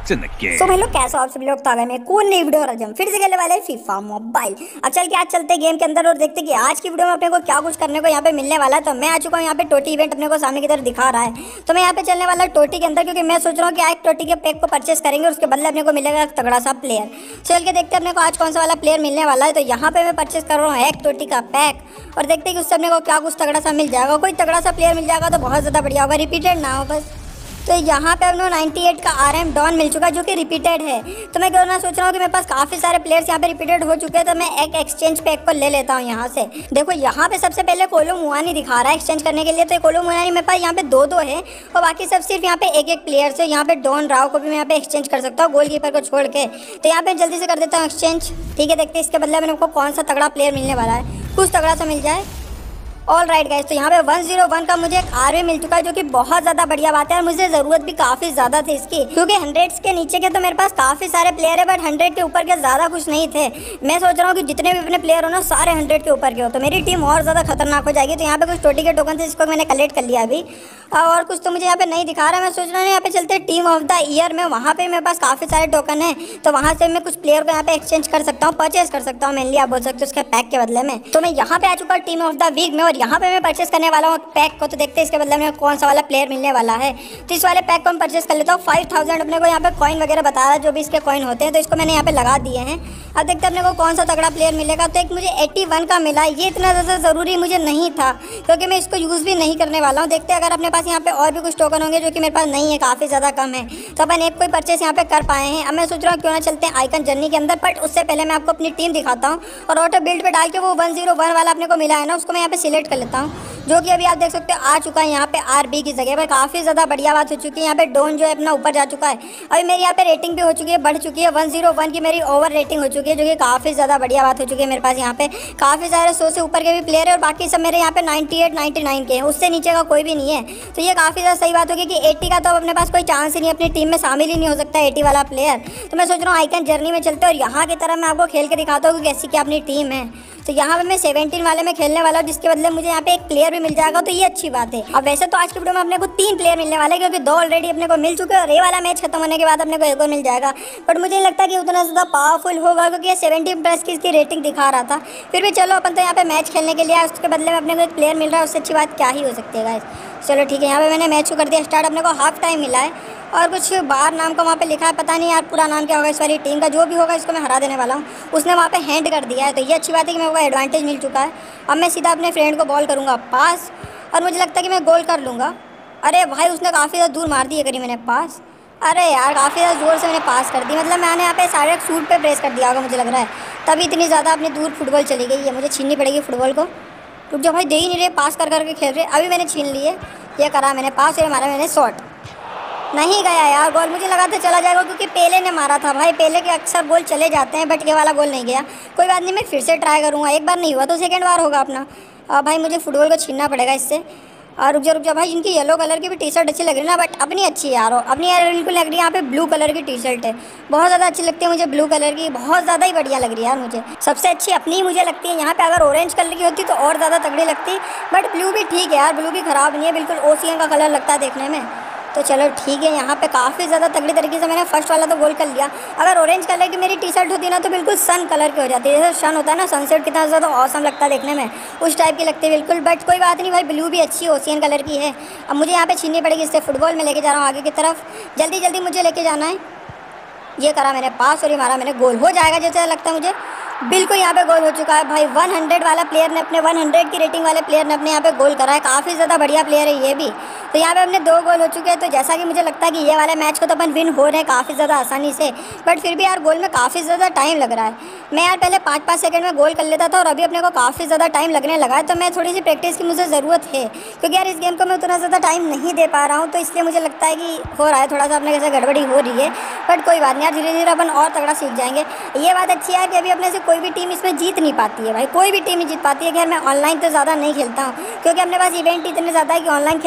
What's in the game? तो भाई लोग कैसे हो आप सभी लोग, तो आ गए मैं कौन नई वीडियो और आज हम फिर से खेलने वाले हैं फीफा मोबाइल। अब आज चलते हैं गेम के अंदर और देखते हैं कि आज की वीडियो में अपने को क्या कुछ करने को यहाँ पे मिलने वाला है। तो मैं आ चुका हूँ यहाँ पे टोटी इवेंट अपने को सामने की तरफ दिखा रहा है। तो मैं यहाँ पे चलने वाला टोटी के अंदर, क्योंकि मैं सोच रहा हूँ कि आज टोटी के पैक को परचेस करेंगे और उसके बदले अपने को मिलेगा एक तगड़ा सा प्लेयर। चल के देखते हैं अपने को आज कौन सा वाला प्लेयर मिलने वाला है। तो यहाँ पे मैं परचेस कर रहा हूँ एक टोटी का पैक और देखते हैं कि उससे अपने को क्या कुछ तगड़ा सा मिल जाएगा। कोई तगड़ा सा प्लेयर मिल जाएगा तो बहुत ज़्यादा बढ़िया होगा, रिपीटेड ना हो बस। तो यहाँ पे अपने 98 का RM डॉन मिल चुका है जो कि रिपीटेड है। तो मैं करना सोच रहा हूँ कि मेरे पास काफ़ी सारे प्लेयर्स यहाँ पे रिपीटेड हो चुके हैं, तो मैं एक एक्सचेंज पैक को ले लेता हूँ यहाँ से। देखो यहाँ पे सबसे पहले कोलो मुआनी दिखा रहा है एक्सचेंज करने के लिए। तो कोलो मुआनी मेरे पास यहाँ पे दो है और बाकी सब सिर्फ यहाँ पे एक प्लेयर है। यहाँ पे डॉन राव को भी मैं यहाँ पे एक्सचेंज कर सकता हूँ, गोलकीपर को छोड़ के। तो यहाँ पे जल्दी से कर देता हूँ एक्सचेंज। ठीक है, देखते हैं इसके बदले में आपको कौन सा तगड़ा प्लेयर मिलने वाला है, कुछ तगड़ा सा मिल जाए। ऑल राइट गाइस, तो यहाँ पे 101 का मुझे एक आरवे मिल चुका है जो कि बहुत ज़्यादा बढ़िया बात है और मुझे ज़रूरत भी काफ़ी ज़्यादा थी इसकी, क्योंकि 100 के नीचे के तो मेरे पास काफ़ी सारे प्लेयर है बट 100 के ऊपर के ज़्यादा कुछ नहीं थे। मैं सोच रहा हूँ कि जितने भी अपने प्लेयर हो ना सारे 100 के ऊपर के हो तो मेरी टीम और ज़्यादा खतरनाक हो जाएगी। तो यहाँ पे कुछ टोटी के टोकन थे जिसको मैंने कलेक्ट कर लिया अभी, और कुछ तो मुझे यहाँ पे नहीं दिखा रहा है। मैं सोच रहा हूँ यहाँ पे चलते टीम ऑफ द ईयर में, वहाँ पे मेरे पास काफ़ी सारे टोकन है तो वहाँ से मैं कुछ प्लेयर को यहाँ पे एक्सचेंज कर सकता हूँ, परचेज कर सकता हूँ मेनली आप बोल सकते हो उसके पैक के बदले में। तो मैं यहाँ पे आ चुका टीम ऑफ द वीक में और यहाँ पे मैं परचेज करने वाला हूँ पैक को। तो देखते हैं इसके बदले में कौन सा वाला प्लेयर मिलने वाला है। तो इस वाले पैक को हम परचेज कर लेता हूँ। 5000 अपने को यहाँ पे कॉइन वगैरह बता रहा है, जो भी इसके कॉइन होते हैं, तो इसको मैंने यहाँ पे लगा दिए हैं। अब देखते हैं अपने को कौन सा तगड़ा प्लेयर मिलेगा। तो एक मुझे 81 का मिला, ये इतना ज़्यादा ज़रूरी मुझे नहीं था क्योंकि मैं इसको यूज़ भी नहीं करने वाला हूँ। देखते हैं अगर अपने पास यहाँ पे और भी कुछ टोकन होंगे जो कि मेरे पास नहीं है, काफ़ी ज़्यादा कम है, तो अपन एक कोई परचेस यहाँ पे कर पाए हैं। अब मैं सोच रहा हूँ क्यों ना चलते हैं आइकन जर्नी के अंदर, बट उससे पहले मैं आपको अपनी टीम दिखाता हूँ और ऑटो बिल्ड पे डाल के वो 101 वाला अपने को मिला है ना, उसको मैं यहाँ पे सिलेक्ट कर लेता हूँ, जो कि अभी आप देख सकते हो आ चुका है यहाँ पे RB की जगह पर। काफ़ी ज़्यादा बढ़िया बात हो चुकी है। यहाँ पे डोन जो है अपना ऊपर जा चुका है। अभी मेरी यहाँ पे रेटिंग भी हो चुकी है, बढ़ चुकी है, 101 की मेरी ओवर रेटिंग हो चुकी है, जो कि काफ़ी ज़्यादा बढ़िया बात हो चुकी है। मेरे पास यहाँ पे काफ़ी सारे 100 से ऊपर के भी प्लेयर है और बाकी सब मेरे यहाँ पे 98 99 के हैं, उससे नीचे का कोई भी नहीं है। तो ये काफ़ी ज़्यादा सही बात होगी कि 80 का तो अपने पास कोई चांस ही नहीं, अपनी टीम में शामिल ही नहीं हो सकता 80 वाला प्लेयर। तो मैं सोच रहा हूँ आइकन जर्नी में चलते और यहाँ की तरह मैं आपको खेल के दिखाता हूँ कि कैसी क्या अपनी टीम है। तो यहाँ पे मैं 17 वाले में खेलने वाला हूँ, जिसके बदले मुझे यहाँ पे एक प्लेयर भी मिल जाएगा, तो ये अच्छी बात है। अब वैसे तो आज की वीडियो में अपने को 3 प्लेयर मिलने वाले हैं क्योंकि 2 ऑलरेडी अपने को मिल चुके हैं और ये वाला मैच खत्म होने के बाद अपने को एक और मिल जाएगा, बट मुझे नहीं लगता कि उतना ज़्यादा पावरफुल होगा क्योंकि ये 70+ की इसकी रेटिंग दिखा रहा था। फिर भी चलो अपन तो यहाँ पे मैच खेलने के लिए, उसके बदले में अपने को एक प्लेयर मिल रहा है, उससे अच्छी बात क्या ही हो सकती है गाइस। चलो ठीक है, यहाँ पे मैंने मैच को कर दिया स्टार्ट। अपने को हाफ टाइम मिला है और कुछ बार नाम का वहाँ पे लिखा है, पता नहीं यार पूरा नाम क्या होगा इस वाली टीम का, जो भी होगा इसको मैं हरा देने वाला हूँ। उसने वहाँ पे हैंड कर दिया है, तो ये अच्छी बात है कि मेरे को एडवांटेज मिल चुका है। अब मैं सीधा अपने फ्रेंड को बॉल करूँगा पास और मुझे लगता है कि मैं गोल कर लूँगा। अरे भाई उसने काफ़ी ज़्यादा दूर मार दी है, करी मैंने पास। अरे यार काफ़ी ज़्यादा ज़ोर से मैंने पास कर दी, मतलब मैंने यहाँ पे सारे शूट पे प्रेस कर दिया होगा मुझे लग रहा है, तभी इतनी ज़्यादा अपनी दूर फुटबॉल चली गई है। मुझे छीननी पड़ेगी फुटबॉल को। रुक जाओ भाई, दे ही नहीं रहे, पास कर करके खेल रहे। अभी मैंने छीन ली है, ये करा मैंने पास, ये मारा मैंने शॉट, नहीं गया यार गोल। मुझे लगा था चला जाएगा क्योंकि पेले ने मारा था भाई, पेले के अक्सर गोल चले जाते हैं, बट ये वाला गोल नहीं गया। कोई बात नहीं, मैं फिर से ट्राई करूँगा, एक बार नहीं हुआ तो सेकंड बार होगा अपना। भाई मुझे फुटबॉल को छीनना पड़ेगा इससे। और रुक जा भाई, इनकी येलो कलर की भी टी शर्ट अच्छी लग रही है ना, बट अपनी अच्छी है यार, अपनी यार बिल्कुल लग रही है। यहाँ पे ब्लू कलर की टी शर्ट है, बहुत ज़्यादा अच्छी लगती है मुझे, ब्लू कलर की बहुत ज़्यादा ही बढ़िया लग रही है यार मुझे। सबसे अच्छी अपनी ही मुझे लगती है। यहाँ पे अगर ऑरेंज कलर की होती तो और ज़्यादा तगड़ी लगती, बट ब्लू भी ठीक है यार, ब्लू भी ख़राब नहीं है, बिल्कुल ओशियन का कलर लगता है देखने में। तो चलो ठीक है, यहाँ पे काफ़ी ज़्यादा तगड़ी तरीके से मैंने फर्स्ट वाला तो गोल कर लिया। अगर ऑरेंज कलर की मेरी टी शर्ट होती ना तो बिल्कुल सन कलर की हो जाती है, जैसे सन होता है ना सनसेट, कितना ज़्यादा औसम लगता है देखने में, उस टाइप की लगती है बिल्कुल। बट कोई बात नहीं भाई, ब्लू भी अच्छी ओशियन कलर की है। अब मुझे यहाँ पे छीननी पड़ेगी इससे फुटबॉल में, लेके जा रहा हूँ आगे की तरफ, जल्दी जल्दी मुझे लेके जाना है। ये करा मैंने पास और ये मारा मैंने गोल, हो जाएगा जैसे लगता है मुझे, बिल्कुल यहाँ पे गोल हो चुका है भाई। 100 वाला प्लेयर ने अपने 100 की रेटिंग वाले प्लेयर ने अपने यहाँ पे गोल करा है, काफ़ी ज़्यादा बढ़िया प्लेयर है ये भी। तो यहाँ पे अपने 2 गोल हो चुके हैं। तो जैसा कि मुझे लगता है कि ये वाले मैच को तो अपन विन हो रहे हैं काफ़ी ज़्यादा आसानी से, बट फिर भी यार गोल में काफ़ी ज़्यादा टाइम लग रहा है। मैं यार पहले 5-5 सेकंड में गोल कर लेता था और अभी अपने को काफ़ी ज़्यादा टाइम लगने लगा है। तो मैं थोड़ी सी प्रैक्टिस की मुझे ज़रूरत है क्योंकि यार इस गेम को मैं उतना ज़्यादा टाइम नहीं दे पा रहा हूँ, तो इसलिए मुझे लगता है कि हो रहा है थोड़ा सा अपने कैसे गड़बड़ी हो रही है, बट कोई बात नहीं यार, धीरे धीरे अपन और तगड़ा सीख जाएंगे। ये बात अच्छी है कि अभी अपने से कोई भी टीम इसमें जीत नहीं पाती है भाई, कोई भी टीम नहीं जीत पाती है। खैर मैं ऑनलाइन तो ज़्यादा नहीं खेलता हूँ क्योंकि अपने पास इवेंट इतने ज़्यादा है कि ऑनलाइन खेलने का टाइम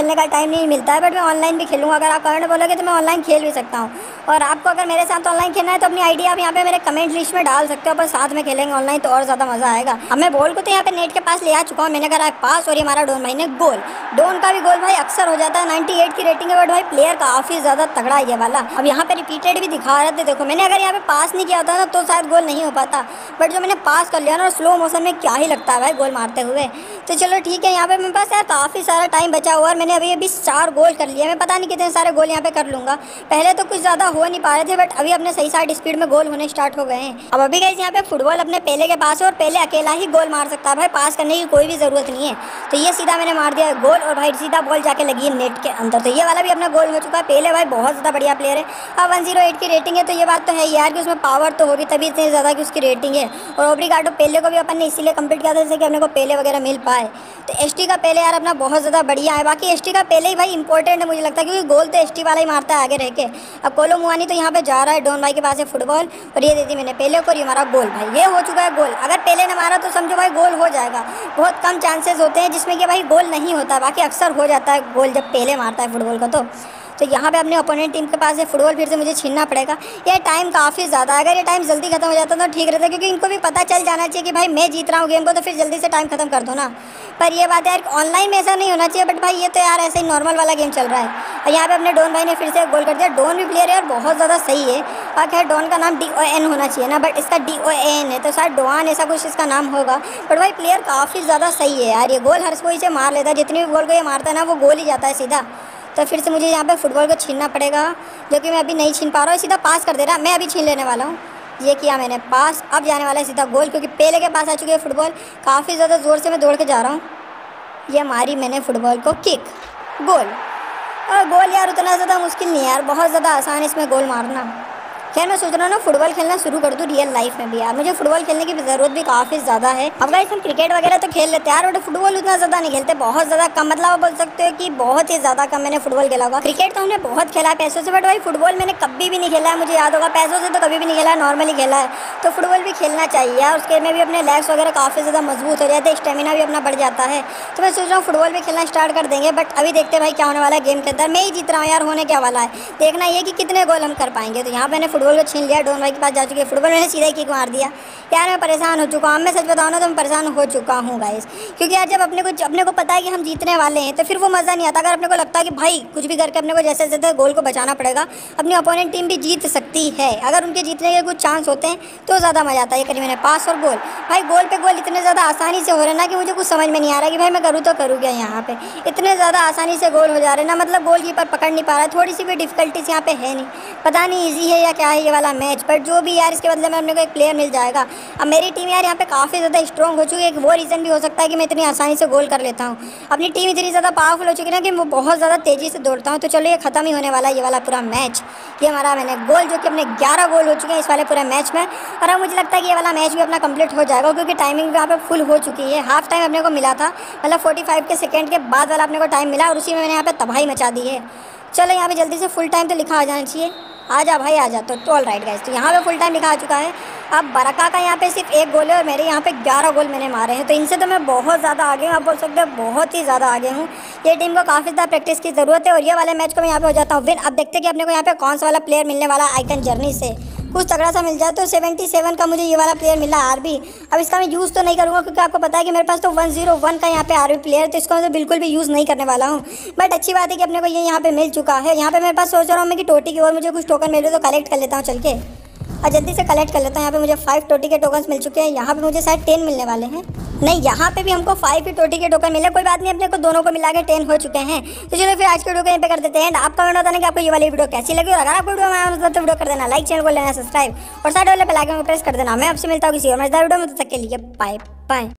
ऑफलाइन ही मिलता है, बट मैं ऑनलाइन भी खेलूँगा। अगर आप कमेंट बोलोगे तो मैं ऑनलाइन खेल भी सकता हूँ। और आपको अगर मेरे साथ ऑनलाइन खेलना है तो अपनी आईडी आप यहाँ पे मेरे कमेंट लिस्ट में डाल सकते हो, पर साथ में खेलेंगे ऑनलाइन तो और ज़्यादा मज़ा आएगा। अब मैं बॉल को तो यहाँ पे नेट के पास ले आ चुका हूँ, मैंने करा है पास और ये हमारा डोन भाई ने गोल। डोन का भी गोल भाई अक्सर हो जाता है, 98 की रेटिंग है, बट भाई प्लेयर काफ़ी ज़्यादा तगड़ा है ये वाला। अब यहाँ पे रिपीटेड भी दिखा रहे थे, देखो मैंने अगर यहाँ पे पास नहीं किया होता ना तो शायद गोल नहीं हो पाता, बट जो मैंने पास कर लिया ना स्लो मोशन में, क्या ही लगता है भाई गोल मारते हुए। तो चलो ठीक है, यहाँ पे मेरे पास यार काफ़ी सारा टाइम बचा हुआ और मैंने अभी 4 गोल कर लिए। मैं पता नहीं कितने सारे गोल यहाँ पे कर लूँगा। पहले तो कुछ ज़्यादा हो नहीं पा रहे थे, बट अभी अपने सही साइड स्पीड में गोल होने स्टार्ट हो गए हैं। अब अभी गाइस यहाँ पे फुटबॉल अपने पेले के पास है और पेले अकेला ही गोल मार सकता है भाई, पास करने की कोई भी ज़रूरत नहीं है। तो ये सीधा मैंने मार दिया गोल और भाई सीधा बॉल जाके लगी है नेट के अंदर। तो ये वाला भी अपना गोल हो चुका है। पेले भाई बहुत ज़्यादा बढ़िया प्लेयर है। अब 108 की रेटिंग है, तो ये बात तो है यार कि उसमें पावर तो होगी तभी इतनी ज़्यादा की उसकी रेटिंग है। और ओब्लिगाटो पेले को भी अपन ने इसीलिए कंप्लीट किया था जैसे कि अपने को पेले वगैरह मिल पाए। तो एसटी का पेले यार अपना बहुत ज़्यादा बढ़िया है। बाकी एसटी का पेले ही भाई इंपॉर्टेंट है मुझे लगता है, क्योंकि गोल तो एसटी वाला ही मारता है आगे रह के। अब कोलो मुआनी तो यहाँ पे जा रहा है, डॉन भाई के पास है फुटबॉल और ये दे दी मैंने पेले को, ये हमारा गोल भाई ये हो चुका है गोल। अगर पेले ने मारा तो समझो भाई गोल हो जाएगा। बहुत कम चांसेस होते हैं जिसमें कि भाई गोल नहीं होता, बाकी अक्सर हो जाता है गोल जब पेले मारता है फुटबॉल को। तो यहाँ पे अपने ओपोनेंट टीम के पास है फुटबॉल, फिर से मुझे छीनना पड़ेगा। ये टाइम काफ़ी ज़्यादा है, अगर ये टाइम जल्दी खत्म हो जाता तो ठीक रहता, क्योंकि इनको भी पता चल जाना चाहिए कि भाई मैं जीत रहा हूँ गेम को, तो फिर जल्दी से टाइम खत्म कर दो ना। पर ये बात यार ऑनलाइन में ऐसा नहीं होना चाहिए, बट भाई ये तो यार ऐसे ही नॉर्मल वाला गेम चल रहा है। और यहाँ पे अपने डॉन भाई ने फिर से गोल कर दिया। डॉन भी प्लेयर यार बहुत ज़्यादा सही है। और खैर डॉन का नाम DON होना चाहिए ना, बट इसका DON है, तो शायद डोआन ऐसा कुछ इसका नाम होगा। बट भाई प्लेयर काफ़ी ज़्यादा सही है यार, ये गोल हर कोई से मार लेता है, जितनी भी गोल को ये मारता है ना वो गोल ही जाता है सीधा। तो फिर से मुझे यहाँ पे फुटबॉल को छीनना पड़ेगा, जो कि मैं अभी नहीं छीन पा रहा हूँ। सीधा पास कर दे रहा, मैं अभी छीन लेने वाला हूँ। ये किया मैंने पास, अब जाने वाला है सीधा गोल, क्योंकि पेले के पास आ चुकी है फुटबॉल। काफ़ी ज़्यादा ज़ोर से मैं दौड़ के जा रहा हूँ। ये मारी मैंने फुटबॉल को किक, गोल। और गोल यार उतना ज़्यादा मुश्किल नहीं है यार, बहुत ज़्यादा आसान इसमें गोल मारना। खैर मैं सोच रहा हूँ ना फुटबॉल खेलना शुरू कर दूँ रियल लाइफ में भी यार, मुझे फुटबॉल खेलने की ज़रूरत भी काफ़ी ज़्यादा है। अब गाइस हम क्रिकेट वगैरह तो खेल लेते हैं यार, बट फुटबॉल उतना ज़्यादा नहीं खेलते, बहुत ज़्यादा कम। मतलब आप बोल सकते हो कि बहुत ही ज़्यादा कम मैंने फुटबॉल खेला होगा। क्रिकेट तो हमने बहुत खेला है पैसों से, बट भाई फुटबॉल मैंने कभी भी नहीं खेला है, मुझे याद होगा। पैसों से तो कभी भी नहीं खेला है, नॉर्मली खेला है। तो फुटबॉल भी खेलना चाहिए यार, उसके में भी अपने लेग्स वगैरह काफ़ी ज़्यादा मजबूत हो जाते हैं, स्टेमिना भी अपना बढ़ जाता है। तो मैं सोच रहा हूँ फुटबॉल भी खेलना स्टार्ट कर देंगे, बट अभी देखते हैं भाई क्या होने वाला है गेम के अंदर। मैं ही जीत रहा हूँ यार, होने क्या वाला है देखना ये कि कितने गोल हम कर पाएंगे। तो यहाँ मैंने फुटबॉल को छीन लिया, डॉन भाई के पास जा चुकी है फुटबॉल, मैंने सीधा ही किक मार दिया। यार मैं परेशान हो चुका हूँ, मैं सच बताऊँ ना तो मैं परेशान हो चुका हूँ गाइस, क्योंकि यार जब अपने को पता है कि हम जीतने वाले हैं तो फिर वो मज़ा नहीं आता। अगर अपने को लगता है कि भाई कुछ भी करके अपने को जैसे जैसे गोल को बचाना पड़ेगा, अपनी अपोनेंट टीम भी जीत सकती है, अगर उनके जीतने के कुछ चांस होते हैं तो ज़्यादा मज़ा आता है। ये करी मैंने पास और गोल। भाई गोल पे गोल इतने ज़्यादा आसानी से हो रहे ना कि मुझे कुछ समझ में नहीं आ रहा कि भाई मैं करूँ तो करूँ क्या। यहाँ पे इतने ज़्यादा आसानी से गोल हो जा रहे हैं ना, मतलब गोल कीपर पकड़ नहीं पा रहा है, थोड़ी सी भी डिफिकल्टीज यहाँ पे है नहीं, पता नहीं ईजी है या क्या है ये वाला मैच। बट जो भी यार इसके बदले में अपने को एक प्लेयर मिल जाएगा। अब मेरी टीम यार यहाँ पे काफ़ी ज़्यादा स्ट्रॉन्ग हो चुकी है, एक वो रीज़न भी हो सकता है कि मैं इतनी आसानी से गोल कर लेता हूँ। अपनी टीम इतनी ज़्यादा पावरफुल हो चुकी है ना कि मैं बहुत ज़्यादा तेज़ी से दौड़ता हूँ। तो चलो ये ख़त्म ही होने वाला है ये वाला पूरा मैच। ये हमारा मैंने गोल, जो कि अपने 11 गोल हो चुके हैं इस वाले पूरे मैच में। और अब मुझे लगता है कि ये वाला मैच भी अपना कंप्लीट हो जाएगा, क्योंकि टाइमिंग यहाँ पे फुल हो चुकी है। हाफ टाइम अपने को मिला था, मतलब 45 के सेकेंड के बाद वाला अपने को टाइम मिला, और उसी में मैंने यहाँ पे तबाही मचा दी है। चलो यहाँ पे जल्दी से फुल टाइम तो लिखा आ जाना चाहिए। आजा भाई आजा। तो ऑल राइट गाइस, तो यहाँ पे फुल टाइम लिखा आ चुका है। अब बरका का यहाँ पे सिर्फ 1 गोल है और मेरे यहाँ पे 11 गोल मैंने मारे हैं। तो इनसे तो मैं बहुत ज़्यादा आगे हूँ, आप बोल सकते हो बहुत ही ज़्यादा आगे हूँ। ये टीम को काफ़ी ज़्यादा प्रैक्टिस की ज़रूरत है और ये वाले मैच को मैं यहाँ पे हो जाता हूँ विन। अब देखते हैं कि अपने को यहाँ पे कौन सा वाला प्लेयर मिलने वाला आइकन जर्नी से, कुछ तगड़ा सा मिल जाए। तो 77 का मुझे ये वाला प्लेयर मिला आरबी। अब इसका मैं यूज़ तो नहीं करूँगा, क्योंकि आपको पता है कि मेरे पास तो 101 का यहाँ पे आरबी प्लेयर, तो इसको मैं बिल्कुल भी यूज़ नहीं करने वाला हूँ। बट अच्छी बात है कि अपने को ये यहाँ पे मिल चुका है। यहाँ पे मेरे पास सोच रहा हूँ मैं कि टोटी की ओर मुझे कुछ टोकन मिले तो कलेक्ट कर लेता हूँ चल के, और जल्दी से कलेक्ट कर लेता हूँ। यहाँ पे मुझे 5 टोटी के टोकन्स मिल चुके हैं। यहाँ पे मुझे शायद 10 मिलने वाले हैं, नहीं यहाँ पे भी हमको 5 ही टोटी के टोकन मिले। कोई बात नहीं, अपने को दोनों को मिला के 10 हो चुके हैं। तो चलो फिर आज के वीडियो को यहीं पे कर देते हैं। आप कमेंट बताना कि आपको ये वाली वीडियो कैसी लगी, और अगर आपको वीडियो में आया तो वीडियो कर देना लाइक, चैनल को लेना सब्सक्राइब और साइड वाले बेल आइकन को प्रेस कर देना। मैं आपसे मिलता हूँ किसी और मजेदार वीडियो में, तब तक के लिए बाय बाय।